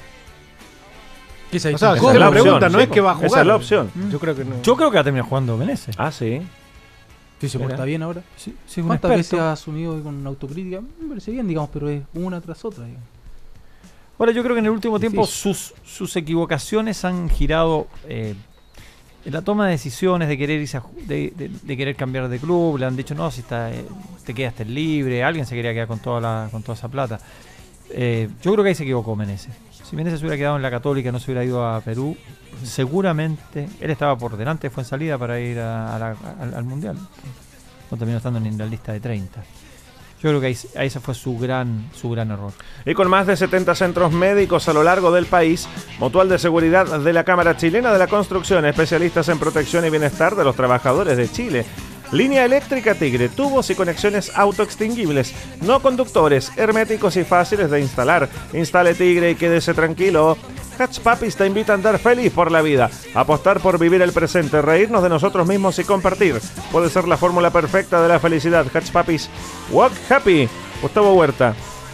¿Qué es ahí? O sea, Esa esa es la opción, pregunta, no sí, es que va a jugar. esa es la opción. Yo creo que no. Yo creo que va a terminar jugando Meneses. Ah, sí. Sí, se Mira. porta bien ahora. Sí, sí, un ¿Cuántas experto. veces ha asumido con autocrítica? Me parece bien, digamos, pero es una tras otra, digamos. Ahora, yo creo que en el último tiempo Difícil. sus, sus equivocaciones han girado eh, en la toma de decisiones de querer irse a ju- de, de- de querer cambiar de club. Le han dicho, no, si está, eh, te quedaste libre. Alguien se quería quedar con toda, la, con toda esa plata. Eh, yo creo que ahí se equivocó Meneses. Si Meneses se hubiera quedado en la Católica, no se hubiera ido a Perú, seguramente él estaba por delante, fue en salida para ir a- a la- al, al Mundial. No terminó estando ni en la lista de treinta. Yo creo que ahí, ahí ese fue su gran, su gran error. Y con más de setenta centros médicos a lo largo del país, Mutual de Seguridad de la Cámara Chilena de la Construcción, especialistas en protección y bienestar de los trabajadores de Chile. Línea eléctrica Tigre, tubos y conexiones autoextinguibles, no conductores, herméticos y fáciles de instalar. Instale Tigre y quédese tranquilo. Hatch Papis te invita a andar feliz por la vida, apostar por vivir el presente, reírnos de nosotros mismos y compartir. Puede ser la fórmula perfecta de la felicidad. Hatch Papis, walk happy. Gustavo Huerta,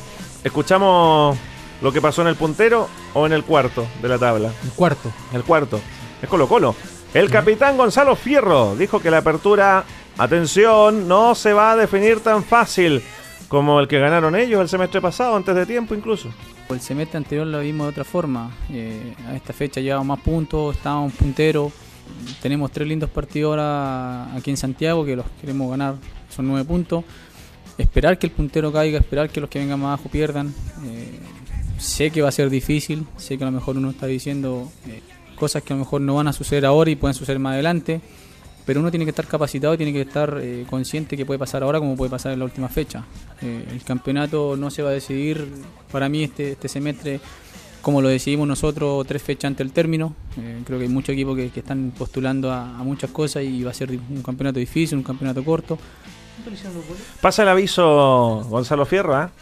¿escuchamos lo que pasó en el puntero o en el cuarto de la tabla? El cuarto. El cuarto. Es Colo Colo. El capitán Gonzalo Fierro dijo que la apertura, atención, no se va a definir tan fácil como el que ganaron ellos el semestre pasado, antes de tiempo incluso. El semestre anterior lo vimos de otra forma. Eh, a esta fecha llevamos más puntos, estábamos punteros. Tenemos tres lindos partidos ahora aquí en Santiago que los queremos ganar. Son nueve puntos. Esperar que el puntero caiga, esperar que los que vengan más abajo pierdan. Eh, sé que va a ser difícil, sé que a lo mejor uno está diciendo eh, cosas que a lo mejor no van a suceder ahora y pueden suceder más adelante. Pero uno tiene que estar capacitado y tiene que estar eh, consciente que puede pasar ahora como puede pasar en la última fecha. Eh, el campeonato no se va a decidir, para mí este, este semestre, como lo decidimos nosotros tres fechas antes del término. Eh, creo que hay muchos equipos que, que están postulando a, a muchas cosas y va a ser un campeonato difícil, un campeonato corto. Pasa el aviso, Gonzalo Fierro, ¿eh?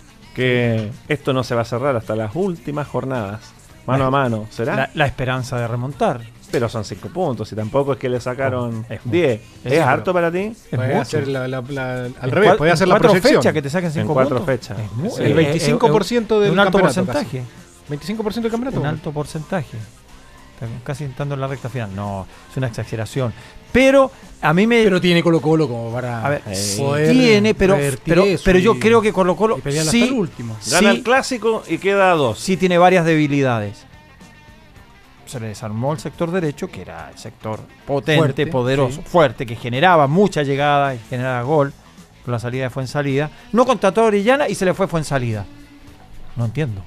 que esto no se va a cerrar hasta las últimas jornadas, mano a mano, ¿será? La, la esperanza de remontar. Pero son cinco puntos y tampoco es que le sacaron Es mucho. diez. ¿Es, Es harto para ti? Puede mucho. hacer la, la- la- al En revés, cua- puede hacer en la cuatro proyección. fechas que te saquen En cinco cuatro puntos. fechas. Es muy- El es- veinticinco por ciento es- es del un alto campeonato, porcentaje. casi. veinticinco por ciento del campeonato. Un alto porcentaje. Está casi entrando en la recta final. No, es una exageración. Pero a mí me. Pero tiene Colo Colo como para A ver, poder tiene, pero, revertir pero, eso pero yo y- creo que Colo Colo y pelear hasta sí, el último. Gana sí, el clásico y queda a dos. sí tiene varias debilidades. Se le desarmó el sector derecho, que era el sector potente, Fuerte, poderoso, sí. fuerte, que generaba mucha llegada y generaba gol con la salida de Fuensalida. No contrató a Orellana y se le fue Fuensalida. No entiendo.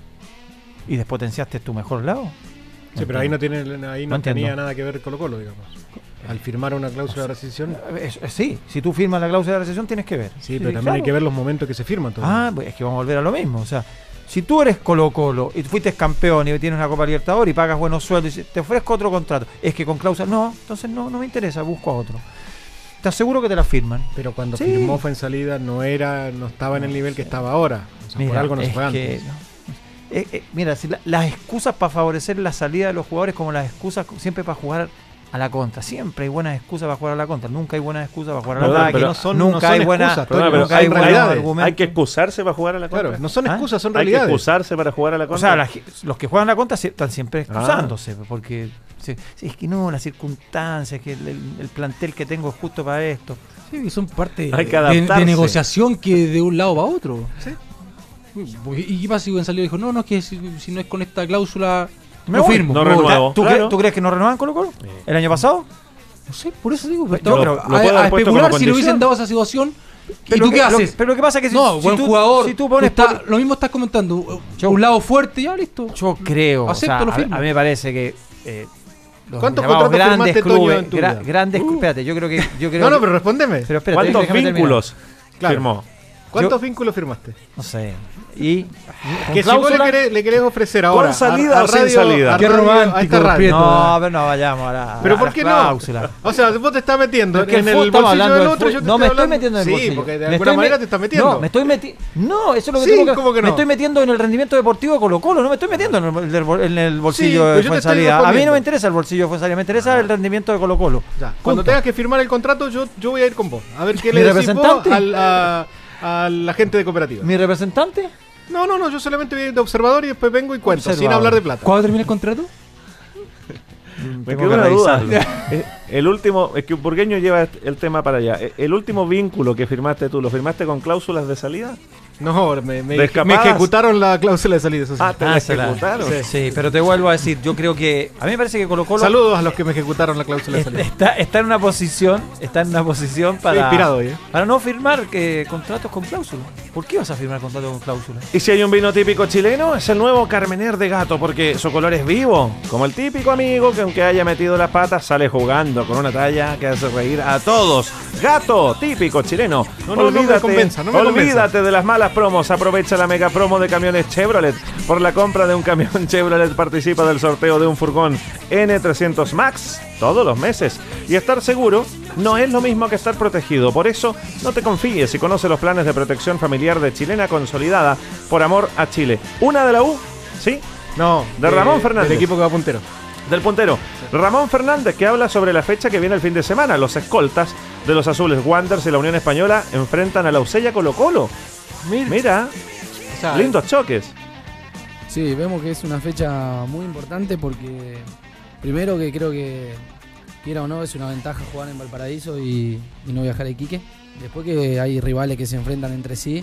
¿Y despotenciaste tu mejor lado? Sí, pero ahí no, tiene, ahí no, No tenía entiendo. nada que ver Colo Colo, digamos. Al firmar una cláusula de rescisión. Eh, eh, Sí, si tú firmas la cláusula de recesión tienes que ver. Sí, pero también claro. hay que ver los momentos que se firman. Todo. Ah, pues es que vamos a volver a lo mismo. O sea, si tú eres Colo Colo y fuiste campeón y tienes una Copa Libertadores y pagas buenos sueldos y dices, te ofrezco otro contrato, es que con cláusula, no, entonces no, no me interesa, busco a otro. te aseguro que te la firman. Pero cuando Sí. firmó Fuenzalida no era, no estaba en el nivel que estaba ahora. O sea, Mira, por algo no se es fue que- antes. Eh, eh, mira, si la- las excusas para favorecer la salida de los jugadores como las excusas siempre para jugar a la contra. Siempre hay buenas excusas para jugar a la contra. Nunca hay buenas excusas para jugar a la Perdón, contra. pero no son- nunca no son hay buenas excusas, Perdona, pero nunca hay hay buenos realidades. argumentos. Hay que excusarse para jugar a la contra. Claro, no son ¿Ah? excusas, son Hay que realidades. excusarse para jugar a la O contra. sea, la ge- los que juegan a la contra se- están siempre Ah. excusándose, porque sí, sí, es que no, las circunstancias, que el, el- el plantel que tengo es justo para esto. Sí, que son parte Hay que de, adaptarse. de negociación que de un lado para otro. ¿Y qué pasa si Gonzalo dijo, no, no, es que si, si no es con esta cláusula, Me no voy. firmo? No me voy"? renuevo. ¿Tú, Claro. cre- ¿Tú crees que no renuevan Colo Colo? ¿El año pasado? No sé, por eso digo, pero, No, no, pero pero lo a, puedo a haber puesto especular como si le hubiesen condición. dado esa situación. ¿Y Pero tú lo qué que- lo- haces? pero lo que pasa es que si- no, si buen tú- jugador. si tú pones está- por- Lo mismo estás comentando. Yo- un lado fuerte, ya listo. Yo creo. Acepto, o sea, lo a, firmo. a mí me parece que. Eh, los ¿Cuántos llamados contratos grandes firmaste, Toño, clubes, en tu gra- vida? grandes, Uh. espérate, yo creo que. Yo creo No, no, que- pero respóndeme. pero espérate, ¿Cuántos déjame terminar. vínculos Claro. firmó? ¿Cuántos Yo- vínculos firmaste? No sé. Y. Que si vos le querés, le querés ofrecer ahora. ¿Con salida a- a o sin radio- salida? a Qué radio- romántico, a esta radio. Prieto. No, pero no vayamos ahora. Pero a ¿por las qué no? cláusulas. O sea, vos te estás metiendo Porque en el el fútbol, estamos bolsillo hablando del del otro. y yo fútbol. te No, me estoy hablando- metiendo en el Sí, bolsillo. porque de Me alguna estoy manera me- te estás metiendo. No, me estoy metiendo. No, eso es lo que Sí, tengo que ¿cómo que no? Me estoy metiendo en el rendimiento deportivo de Colo Colo. No me estoy metiendo en el, del bol- en el bolsillo Sí, pero de yo te estoy Fuenzalida. A mí no respondiendo. me interesa el bolsillo de Fuenzalida, me interesa el rendimiento de Colo Colo. Ya, cuando tengas que firmar el contrato, yo, yo voy a ir con vos. A ver qué ¿Mi le decís vos representante? al, a, a la gente de cooperativa. ¿Mi representante? No, no, no, yo solamente voy a ir de observador y después vengo y cuento, sin Observador. hablar de plata. ¿Cuándo termina el contrato? Me Tengo quedó que una duda. revisarlo. Eh, El último, es que un burgueño lleva el tema para allá. Eh, El último vínculo que firmaste tú, ¿lo firmaste con cláusulas de salida? No, me, me, ¿De me escapadas? ejecutaron la cláusula de salida. Eso sí. Ah, te Ah, la se la- ejecutaron. Sí, sí, pero te vuelvo a decir, yo creo que a mí me parece que Colo Colo Saludos a los que me ejecutaron la cláusula de salida. está, está en una posición, está en una posición Estoy para inspirado hoy, ¿eh? para no firmar que contratos con cláusula. ¿Por qué vas a firmar contratos con cláusula? Y si hay un vino típico chileno, es el nuevo Carmener de Gato, porque su color es vivo, como el típico amigo que aunque haya metido las patas, sale jugando con una talla que hace reír a todos. Gato, típico chileno. No, no, no me convenza, no me olvídate convenza. de las malas promos, aprovecha la mega promo de camiones Chevrolet. Por la compra de un camión Chevrolet participa del sorteo de un furgón N trescientos Max todos los meses. Y estar seguro no es lo mismo que estar protegido. Por eso, no te confíes y conoce los planes de protección familiar de Chilena Consolidada por amor a Chile. Una de la U, ¿sí? No, De Ramón Fernández. Del equipo que va puntero. Del puntero. Ramón Fernández, que habla sobre la fecha que viene el fin de semana. Los escoltas de los azules Wanderers y la Unión Española enfrentan a la Usella Colo Colo. Mira. Mira, O sea, lindos choques. Sí, vemos que es una fecha muy importante porque primero que creo que quiera o no es una ventaja jugar en Valparaíso y, y no viajar a Iquique. Después que hay rivales que se enfrentan entre sí,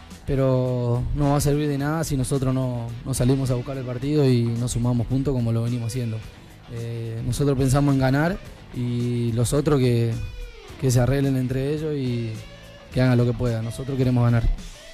pero no va a servir de nada si nosotros no, no salimos a buscar el partido y no sumamos puntos como lo venimos haciendo. Eh, nosotros pensamos en ganar y los otros que, que se arreglen entre ellos y que hagan lo que puedan. Nosotros queremos ganar.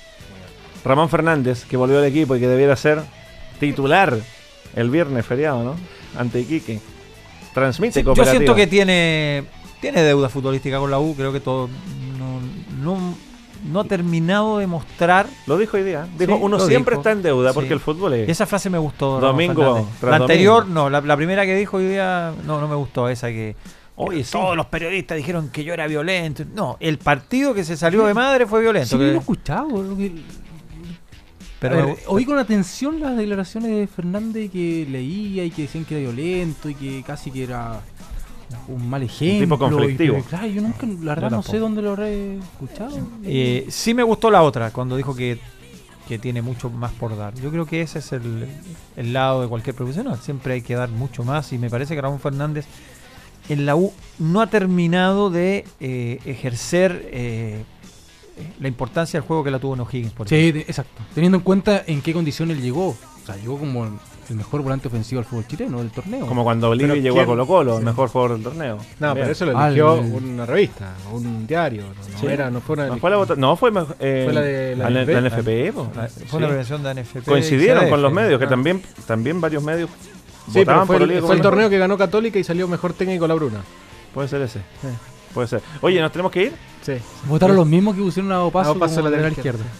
Ramón Fernández, que volvió al equipo y que debiera ser titular el viernes feriado, ¿no? Ante Iquique. Transmite Sí, yo Cooperativa. siento que tiene tiene deuda futbolística con la U, creo que todo no, no, no ha terminado de mostrar. Lo dijo hoy día. Dijo, Sí, uno lo siempre dijo. está en deuda Sí. porque el fútbol es... Esa frase me gustó. Ramón Domingo Fernández. tras La anterior, domingo. no, la, la primera que dijo hoy día, no, no me gustó esa que. Oye, que todos los periodistas dijeron que yo era violento. No, el partido que se salió de madre fue violento. Sí, que- yo lo he escuchado. lo que- Pero A ver, me gu- oí con atención las declaraciones de Fernández que leía y que decían que era violento y que casi que era un mal ejemplo. tipo conflictivo. y que, claro, yo nunca, la verdad, Yo no sé tampoco. dónde lo habré escuchado. Eh, sí me gustó la otra, cuando dijo que, que tiene mucho más por dar. Yo creo que ese es el, el lado de cualquier profesional. Siempre hay que dar mucho más y me parece que Ramón Fernández en la U no ha terminado de eh, ejercer eh, la importancia del juego que la tuvo en O'Higgins. Por Sí, ejemplo. de- exacto. Teniendo en cuenta en qué condición él llegó. O sea, llegó como el mejor volante ofensivo del fútbol chileno, del torneo. Como cuando Bolivia Pero llegó ¿quién? a Colo Colo, el Sí. mejor jugador del torneo. No, Bien. pero eso lo Al- eligió una revista, un diario. No, no Sí. era, no fue una No fue la vota- no, fue, mejor, eh, Fue la de la la, N F P. N F P, po. Ah, Sí. Fue una premiación de N F P. Coincidieron y con los C D F. medios, que Ah. también, también varios medios Sí, pero votaban fue, por el, Bolivia fue como el mejor. torneo que ganó Católica y salió mejor técnico la Bruna. Puede ser ese. Puede ser. Oye, ¿nos tenemos que ir? Sí. Votaron los mismos que pusieron a Opaso A Opaso como lateral lateral izquierdo.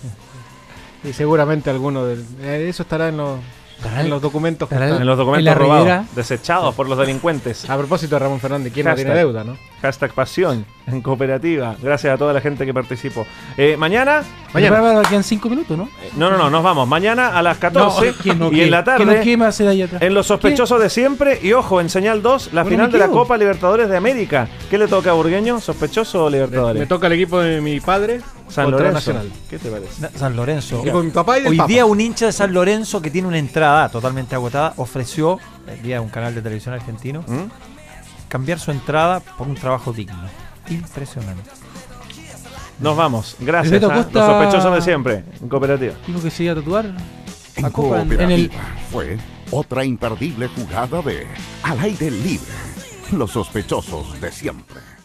Y seguramente alguno de eh, eso estará en los, Estará en los documentos que estará están. En los en documentos la robados, Ribera. desechados por los delincuentes. A propósito de Ramón Fernández, ¿quién no Hashtag. tiene deuda, no? Hashtag pasión. en cooperativa. Gracias a toda la gente que participó. Eh, mañana. Mañana quedan cinco minutos, ¿no? No, no, no, nos vamos. Mañana a las catorce No, no, y ¿qué? en la tarde. ¿Qué no, qué me hace de ahí atrás? En Los Sospechosos de Siempre. Y ojo, en Señal dos, la Bueno, final me de la quedo. Copa Libertadores de América. ¿Qué le toca a Burgueño? ¿Sospechoso o Libertadores? Me toca el equipo de mi padre San contra Lorenzo. Nacional. ¿Qué te parece? Na- San Lorenzo. Y con mi papá y del Hoy Papa. día un hincha de San Lorenzo que tiene una entrada totalmente agotada ofreció, el día de un canal de televisión argentino, ¿Mm? cambiar su entrada por un trabajo digno. Impresionante. Nos vamos. Gracias. Beto ¿ah? Costa- Los Sospechosos de Siempre, en cooperativa. Dijo que se iba a tatuar. En A Copa en- Cooperativa en el- fue otra imperdible jugada de Al Aire Libre. Los Sospechosos de Siempre.